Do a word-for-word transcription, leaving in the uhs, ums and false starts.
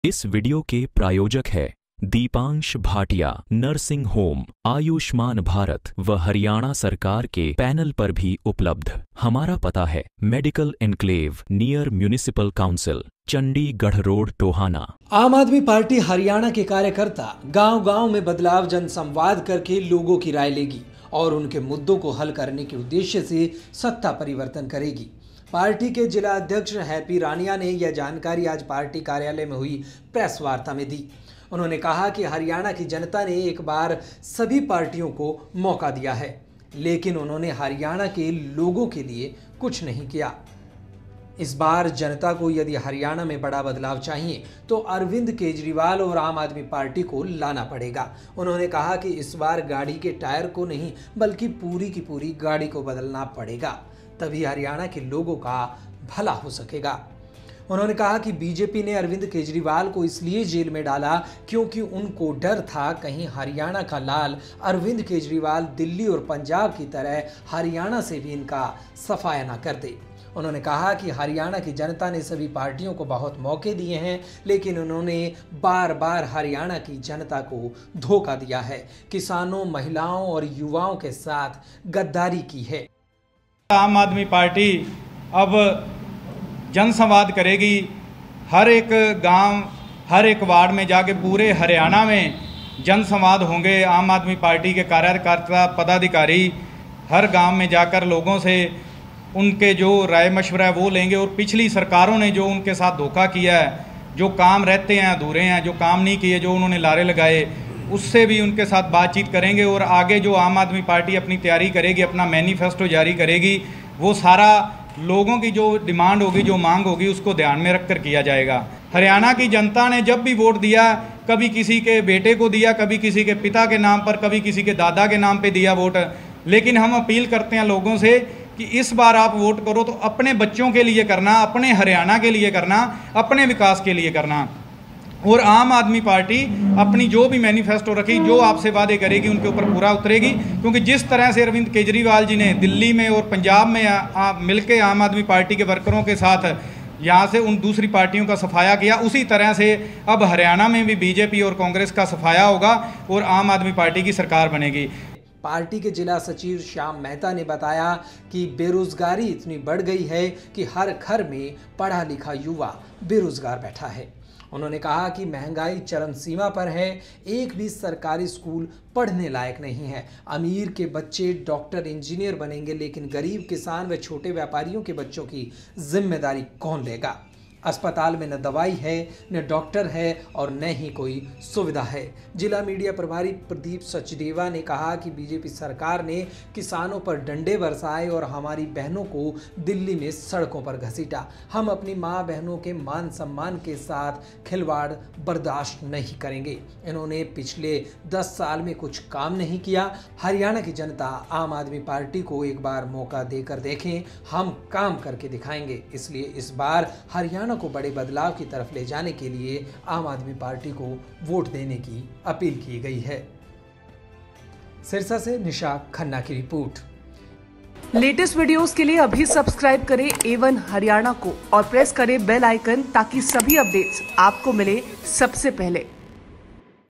इस वीडियो के प्रायोजक है दीपांश भाटिया नर्सिंग होम, आयुष्मान भारत व हरियाणा सरकार के पैनल पर भी उपलब्ध। हमारा पता है medical enclave near municipal council, Chandigarh road, Tohana. Aam Aadmi party Haryana के कार्यकर्ता गांव-गांव में बदलाव जनसंवाद करके लोगों की राय लेगी और उनके मुद्दों को हल करने के उद्देश्य से सत्ता परिवर्तन करेगी। पार्टी के जिला अध्यक्ष हैप्पी रानिया ने यह जानकारी आज पार्टी कार्यालय में हुई प्रेस वार्ता में दी। उन्होंने कहा कि हरियाणा की जनता ने एक बार सभी पार्टियों को मौका दिया है, लेकिन उन्होंने हरियाणा के लोगों के लिए कुछ नहीं किया। इस बार जनता को यदि हरियाणा में बड़ा बदलाव चाहिए तो अरविंद केजरीवाल और आम आदमी पार्टी को लाना पड़ेगा। उन्होंने कहा कि इस बार गाड़ी के टायर को नहीं बल्कि पूरी की पूरी गाड़ी को बदलना पड़ेगा, तभी हरियाणा के लोगों का भला हो सकेगा। उन्होंने कहा कि बीजेपी ने अरविंद केजरीवाल को इसलिए जेल में डाला क्योंकि उनको डर था कहीं हरियाणा का लाल अरविंद केजरीवाल दिल्ली और पंजाब की तरह हरियाणा से भी इनका सफाया ना कर दे। उन्होंने कहा कि हरियाणा की जनता ने सभी पार्टियों को बहुत मौके दिए हैं, लेकिन उन्होंने बार बार हरियाणा की जनता को धोखा दिया है, किसानों, महिलाओं और युवाओं के साथ गद्दारी की है। आम आदमी पार्टी अब जनसंवाद करेगी, हर एक गांव, हर एक वार्ड में जाके पूरे हरियाणा में जनसंवाद होंगे। आम आदमी पार्टी के कार्यकर्ता पदाधिकारी हर गांव में जाकर लोगों से उनके जो राय मशवरा है वो लेंगे और पिछली सरकारों ने जो उनके साथ धोखा किया है, जो काम रहते हैं अधूरे हैं, जो काम नहीं किए, जो उन्होंने लारे लगाए, उससे भी उनके साथ बातचीत करेंगे। और आगे जो आम आदमी पार्टी अपनी तैयारी करेगी, अपना मैनिफेस्टो जारी करेगी, वो सारा लोगों की जो डिमांड होगी, जो मांग होगी, उसको ध्यान में रखकर किया जाएगा। हरियाणा की जनता ने जब भी वोट दिया, कभी किसी के बेटे को दिया, कभी किसी के पिता के नाम पर, कभी किसी के दादा के नाम पे दिया वोट। लेकिन हम अपील करते हैं लोगों से कि इस बार आप वोट करो तो अपने बच्चों के लिए करना, अपने हरियाणा के लिए करना, अपने विकास के लिए करना। और आम आदमी पार्टी अपनी जो भी मैनिफेस्टो रखी, जो आपसे वादे करेगी, उनके ऊपर पूरा उतरेगी। क्योंकि जिस तरह से अरविंद केजरीवाल जी ने दिल्ली में और पंजाब में मिलकर आम आदमी पार्टी के वर्करों के साथ यहाँ से उन दूसरी पार्टियों का सफाया किया, उसी तरह से अब हरियाणा में भी बीजेपी और कांग्रेस का सफाया होगा और आम आदमी पार्टी की सरकार बनेगी। पार्टी के जिला सचिव श्याम मेहता ने बताया कि बेरोजगारी इतनी बढ़ गई है कि हर घर में पढ़ा लिखा युवा बेरोजगार बैठा है। उन्होंने कहा कि महंगाई चरम सीमा पर है, एक भी सरकारी स्कूल पढ़ने लायक नहीं है। अमीर के बच्चे डॉक्टर, इंजीनियर बनेंगे, लेकिन गरीब किसान व छोटे व्यापारियों के बच्चों की जिम्मेदारी कौन लेगा? अस्पताल में न दवाई है, न डॉक्टर है और न ही कोई सुविधा है। जिला मीडिया प्रभारी प्रदीप सचदेवा ने कहा कि बीजेपी सरकार ने किसानों पर डंडे बरसाए और हमारी बहनों को दिल्ली में सड़कों पर घसीटा। हम अपनी माँ बहनों के मान सम्मान के साथ खिलवाड़ बर्दाश्त नहीं करेंगे। इन्होंने पिछले दस साल में कुछ काम नहीं किया। हरियाणा की जनता आम आदमी पार्टी को एक बार मौका देकर देखें, हम काम करके दिखाएंगे। इसलिए इस बार हरियाणा को बड़े बदलाव की तरफ ले जाने के लिए आम आदमी पार्टी को वोट देने की अपील की गई है। सिरसा से निशा खन्ना की रिपोर्ट। लेटेस्ट वीडियोस के लिए अभी सब्सक्राइब करें ए वन हरियाणा को और प्रेस करें बेल आइकन ताकि सभी अपडेट्स आपको मिले सबसे पहले।